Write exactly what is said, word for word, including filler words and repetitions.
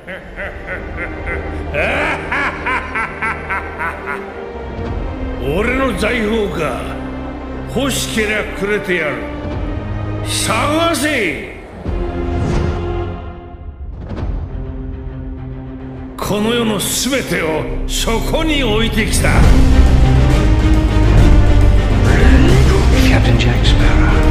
俺の財宝か。欲しけりゃくれてやる。探せ。この世の全てをそこに置いてきた。 Captain Jack Sparrow.